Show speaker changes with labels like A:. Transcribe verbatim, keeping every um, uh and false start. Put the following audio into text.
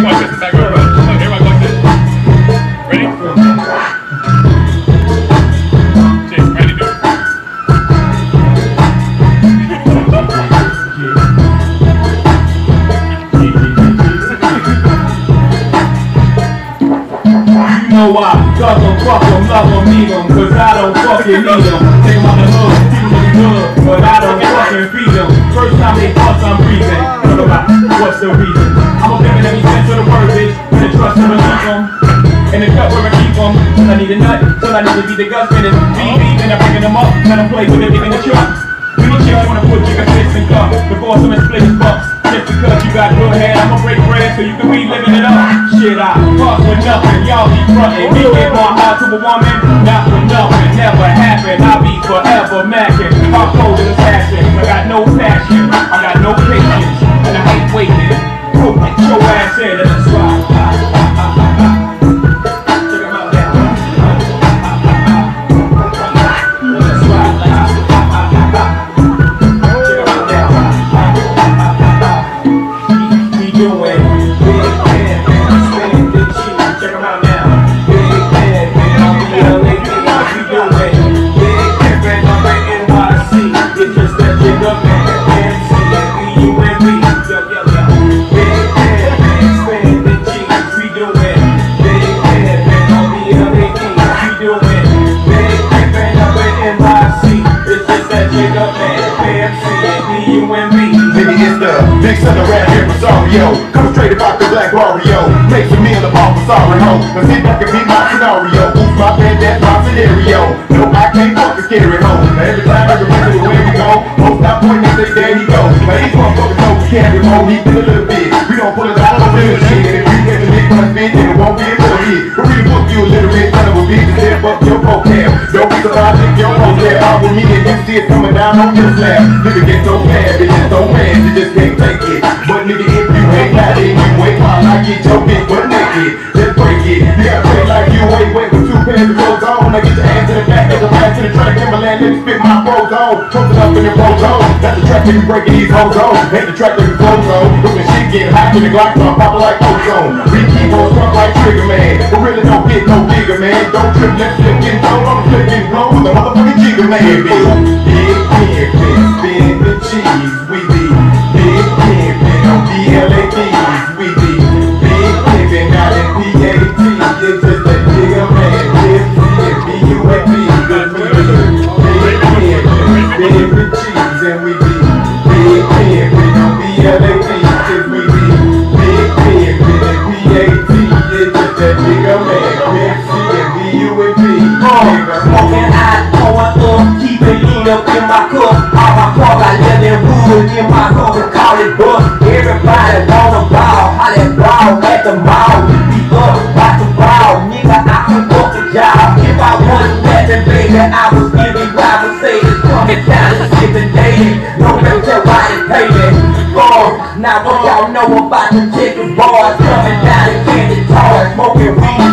A: Watch this back over. Everybody watch this. Ready? Jake, ready to do it.
B: You know why? Cause I'm fuck em, love em, need em, cause I don't fucking need em. Take em out the hood, keep them good, but I don't fucking feed them. First time they bust, I'm breathing. Talk about what's the reason? I'm a pimpin' every sense of the word, bitch. With the trust and believe them. In the cup where I keep them. Till I need a nut, till I need to beat the guts in it. Beat, beat, and I'm picking them up. Let them play with it, in the truck. Many chicks wanna put you in fist and cup before some split his bucks. Just because you got good head, I'ma break bread so you can be living it up. Shit, I fuck with nothing, y'all be frontin'. Me give my heart to a woman, not for nothing, never happen. I'll be forever mackin'. Hard cold and assassin, I got no passion, I got no patience, and I hate waiting. Put your ass in and let's ride. Check 'em out now. Let's ride.
C: Big son of rap here, Rosario. Come straight about the Black Wario. Make some meal about the sorry hoe. Now sit back and be my scenario. Who's my band, that's my scenario. No, I can't fuck a scary hoe. Now every time I remember where we go, most stop pointing and say, there he go. Now these motherfuckers know we can't remote, he been a little bit. We don't pull it out of the real shit. And if you get the lick on his bitch, then it won't be a little hit. But read a book, you a little bit, son of a bitch, and step up your vocab. Don't be surprised if your vocab out with me and you see it coming down on your slab. Nigga get so mad, bitch, it's so mad, you just can't take it. But nigga, if you ain't got it, you ain't wild, I get your bitch but naked. Just break it. You gotta play like you ain't wet with two pairs of clothes on. Now get your ass to the back of the back to the track, Timberland, let me spit my pros on. Posted up in the pros on. That's the track that we breaking these hoes on. Ain't the track that we close on. When the shit get hot, when the Glock start popping like ozone. We keep on strong like Trigger Man, but really don't get no bigger, man. Don't trip, let's flip getting thrown on the flip getting blown with the motherfucking Jigger Man. Big pin, pin, spin the cheese, we be big pin, pin on D L A Ds, we be big pimpin' out in P A T. It's just a Jigger Man, big pin, B U N B, good for you. Big pin, pin, spin the cheese, and we be big pin, pin on D L A Ds, cause we be big pin, pin and P A T. It's just a Jigger Man, big pin, B U N B.
D: Smoking hot, going up, keeping lean up in my cup. All my car got living wood in my cup and call it bus. Everybody wanna ball, holla ball at the mall. We be up, about to ball, nigga, I can fuck the job. If I was rapping, baby, I was giving rival Mercedes, coming down and skipping daily. No matter why they pay me. Now what y'all know about the chicken boys coming down and candy toys, smoking weed.